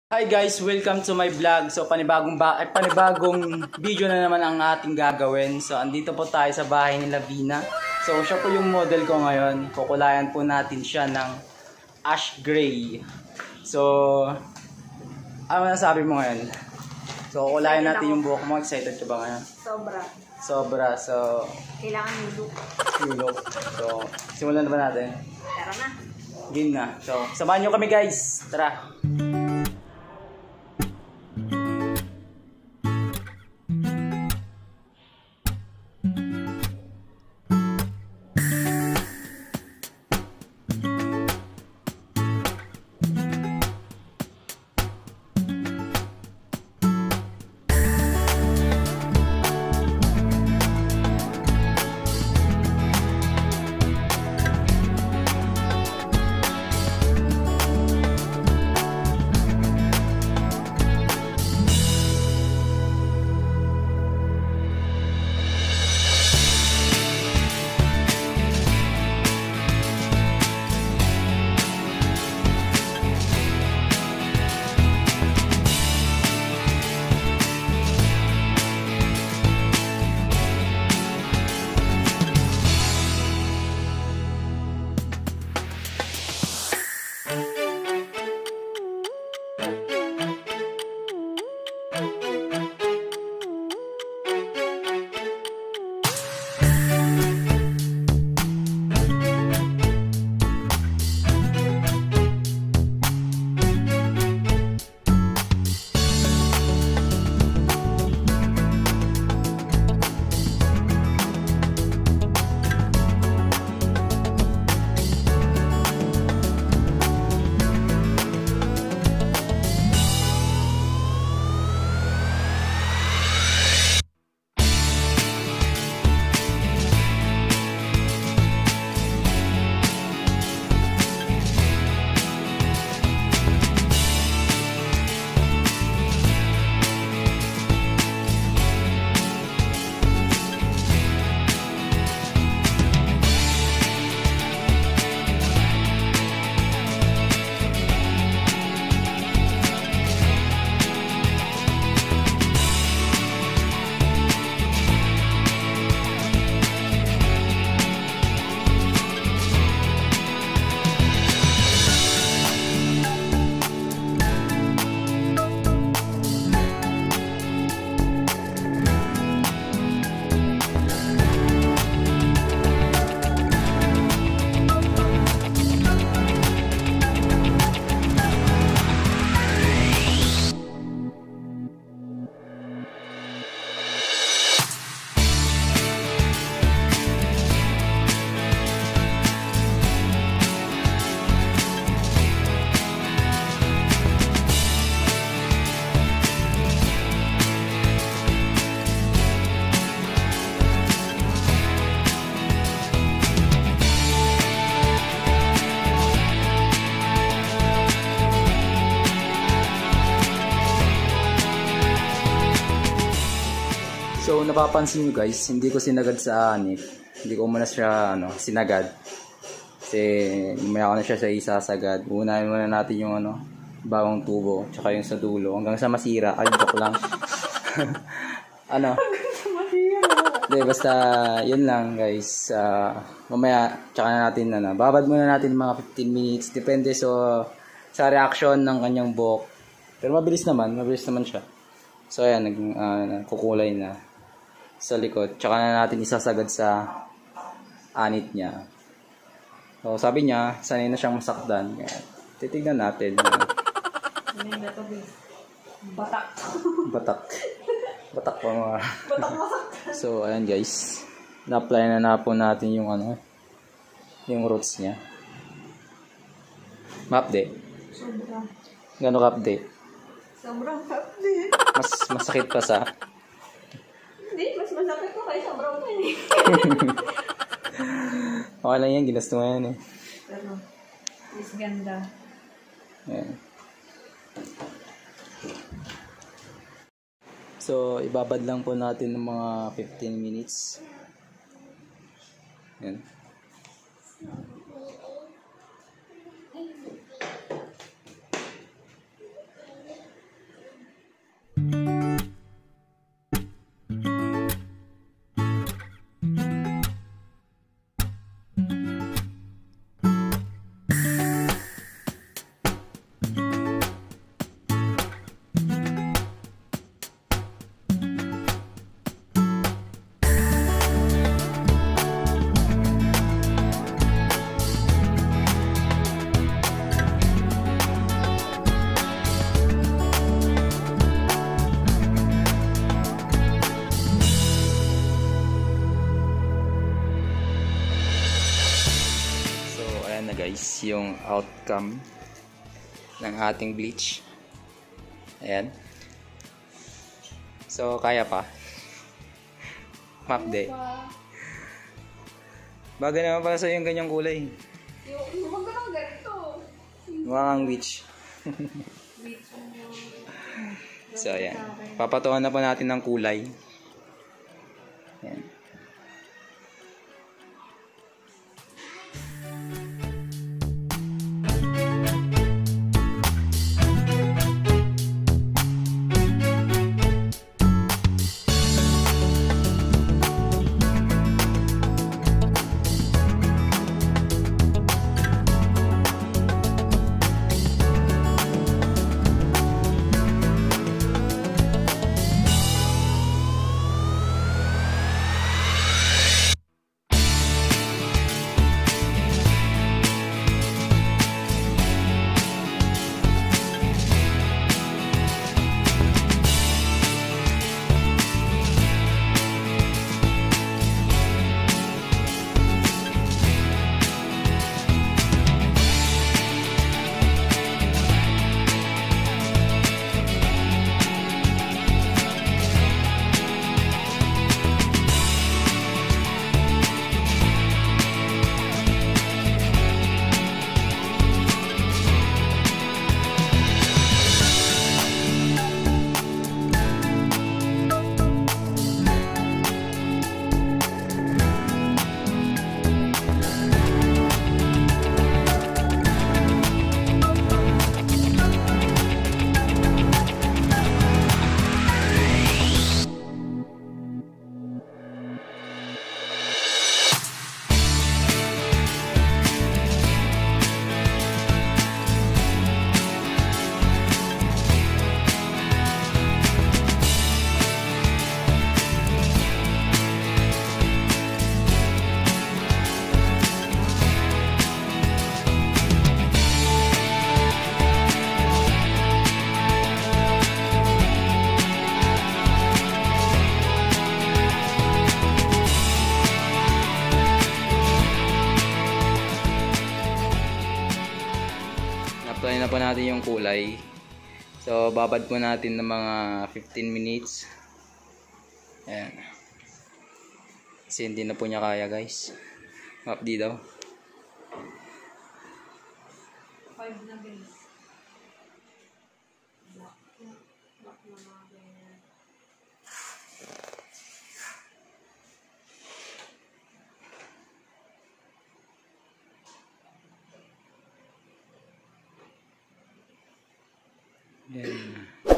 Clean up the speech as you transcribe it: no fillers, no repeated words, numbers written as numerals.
Hi guys, welcome to my vlog. So panibagong video na naman ang ating gagawin. So andito po tayo sa bahay ni Lavina. So siya po yung model ko ngayon. Kukulayan po natin siya ng ash gray. So ano nasabi mo ngayon? So kukulayan natin yung buhok mo. Excited ka ba ngayon? Sobra. So kailangan yung look. So simulan na ba natin? Tara na. Game na. So samahan nyo kami guys. Tara. So napapansin nyo guys, hindi ko sinagad sa anit. Hindi ko muna siya sinagad. Kasi lumaya ko na siya sa isasagad. Unahin muna natin yung bagong tubo, tsaka yung sa dulo hanggang sa masira. Ay, joke lang. Hanggang sa masira. Hindi, basta yun lang guys. Mamaya tsaka na natin babad muna natin mga 15 minutes. Depende sa reaction ng kanyang buhok. Pero mabilis naman siya. So ayan, kukulay na sa likod. Tsaka na natin isasagad sa anit niya. So sabi niya, sanay na siyang masakdan. Kaya titignan natin. Batak pa mga. Batak masaktan. So ayan guys. Na-apply na po natin yung yung roots niya. Ma-update. Sobra. Gano'ng update? Sobrang update. Mas masakit pa sa. Hindi, mas masakit ko kaya sobrang pa eh. Okay lang yan, ginusto mo yan eh. Pero, is ganda. Ayan. So, ibabad lang po natin ng mga 15 minutes. Ayan. yung outcome ng ating bleach. Ayan. So, kaya pa. Map day. Bagay naman pala sa'yo yung ganyang kulay. Huwag ka nang ganito. Mukha kang witch. So, ayan. Papatuan na po natin ng kulay. Ayan. Apply na po natin yung kulay. So, babad po natin ng mga 15 minutes. Ayan. Kasi hindi na po niya kaya, guys. Mapdi daw. 5 na base. Ayan.